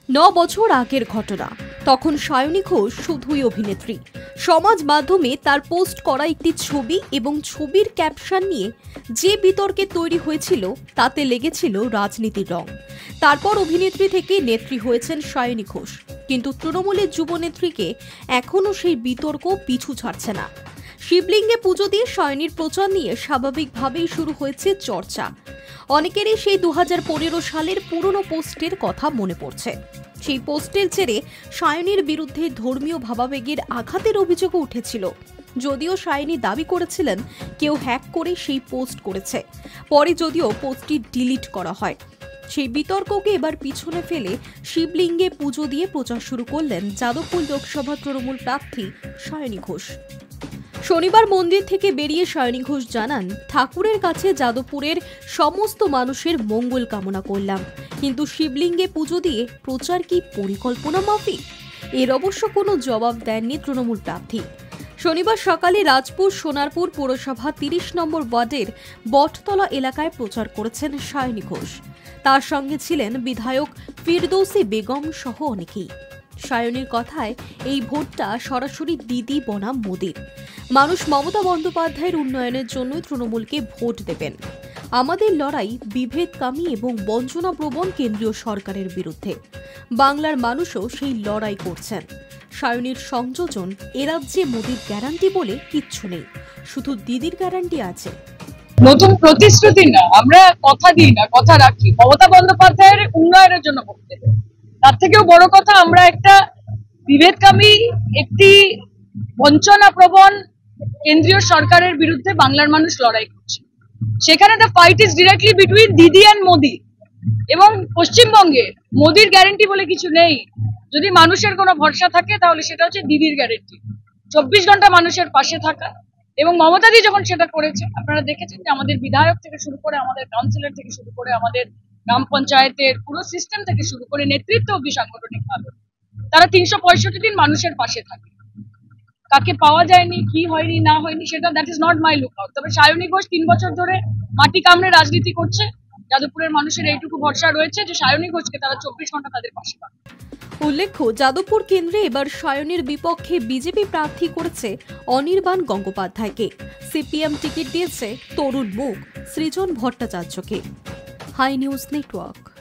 বছর আগের ঘটনা। তখন সায়নী ঘোষ শুধুই অভিনেত্রী। সমাজ মাধ্যমে তার পোস্ট করা একটি ছবি এবং ছবির ক্যাপশন নিয়ে যে বিতর্কে তৈরি হয়েছিল তাতে লেগেছিল রাজনীতির রং। তারপর অভিনেত্রী থেকে নেত্রী হয়েছেন সায়নী ঘোষ, কিন্তু তৃণমূলের যুবনেত্রীকে এখনও সেই বিতর্ক পিছু ছাড়ছে না। শিবলিঙ্গে পুজো দিয়ে সায়নীর প্রচার নিয়ে স্বাভাবিকভাবেই শুরু হয়েছে চর্চা। অনেকেরই সেই 2015 সালের পুরনো পোস্টের কথা মনে পড়ছে। সেই পোস্টের জেরে সায়নীর বিরুদ্ধে ধর্মীয় ভাবাবেগের আঘাতের অভিযোগও উঠেছিল। যদিও সায়নী দাবি করেছিলেন কেউ হ্যাক করে সেই পোস্ট করেছে, পরে যদিও পোস্টটি ডিলিট করা হয়। সেই বিতর্ককে এবার পিছনে ফেলে শিবলিঙ্গে পুজো দিয়ে প্রচার শুরু করলেন যাদবপুর লোকসভা তৃণমূল প্রার্থী সায়নী ঘোষ। শনিবার মন্দির থেকে বেরিয়ে সায়নী ঘোষ জানান, ঠাকুরের কাছে যাদবপুরের সমস্ত মানুষের মঙ্গল কামনা করলাম, কিন্তু শিবলিঙ্গে পুজো দিয়ে প্রচার কি পরিকল্পনা মাফিক? এর অবশ্য কোনো জবাব দেননি তৃণমূল প্রার্থী। শনিবার সকালে রাজপুর সোনারপুর পৌরসভা 30 নম্বর ওয়ার্ডের বটতলা এলাকায় প্রচার করেছেন সায়নী ঘোষ। তার সঙ্গে ছিলেন বিধায়ক ফিরদৌসী বেগম সহ অনেকেই। সায়নীর কথায়, এই ভোটটা সরাসরি দিদি বনাম মোদির। মানুষ মমতা বন্দ্যোপাধ্যায়ের উন্নয়নের জন্যই তৃণমূলকে ভোট দেবেন। আমাদের লড়াই বিভেদকামী এবং বঞ্চনাপ্রবণ কেন্দ্রীয় সরকারের বিরুদ্ধে। বাংলার মানুষও সেই লড়াই করছেন। সায়নীর সংযোজন, এ রাজ্যে মোদির গ্যারান্টি বলে কিচ্ছু নেই, শুধু দিদির গ্যারান্টি আছে। নতুন প্রতিশ্রুতি না, আমরা কথা দিই না, কথা রাখি। মমতা বন্দ্যোপাধ্যায়ের উন্নয়নের জন্য ভোট দেবে। তার থেকেও বড় কথা, আমরা একটা বিভেদকামী, একটি বঞ্চনাপ্রবণ কেন্দ্রীয় সরকারের বিরুদ্ধে বাংলার মানুষ লড়াই করছে। সেখানে the fight is directly between Didi and Modi. এবং পশ্চিমবঙ্গে মোদির গ্যারেন্টি বলে কিছু নেই। যদি মানুষের কোনো ভরসা থাকে তাহলে সেটা হচ্ছে দিদির গ্যারেন্টি। 24 ঘন্টা মানুষের পাশে থাকা। এবং মমতাদি যখন সেটা করেছে, আপনারা দেখেছেন যে আমাদের বিধায়ক থেকে শুরু করে, আমাদের কাউন্সিলর থেকে শুরু করে, আমাদের গ্রাম পঞ্চায়েতের পুরো সিস্টেম থেকে শুরু করে নেতৃত্ব অব্দি সাংগঠনিক ভাবে তারা 365 দিন মানুষের পাশে থাকে। কাকে পাওয়া যায়নি, কি হয়নি না হয়নি, সেটা that is not my lookout. তবে সায়নী ঘোষ 3 বছর ধরে মাটি কামড়ে রাজনীতি করছে। যাদবপুরের মানুষের এইটুকু ভরসা রয়েছে যে সায়নী ঘোষকে তারা 24 ঘন্টা তাদের পাশে পাবে। উল্লেখ্য, যাদবপুর কেন্দ্রে এবার সায়নীর বিপক্ষে বিজেপি প্রার্থী করেছে অনির্বাণ গঙ্গোপাধ্যায়কে। সিপিএম টিকিট দিয়েছে তরুণ মুখ সৃজন ভট্টাচার্যকে। Hi news network.